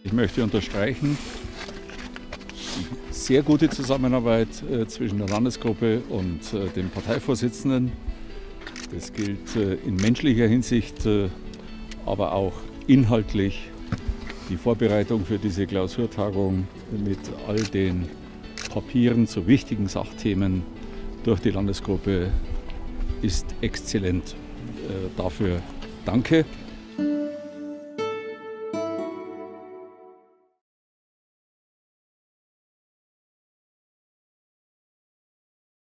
Ich möchte unterstreichen, die sehr gute Zusammenarbeit zwischen der Landesgruppe und dem Parteivorsitzenden. Das gilt in menschlicher Hinsicht, aber auch inhaltlich. Die Vorbereitung für diese Klausurtagung mit all den Papieren zu wichtigen Sachthemen durch die Landesgruppe ist exzellent. Dafür danke.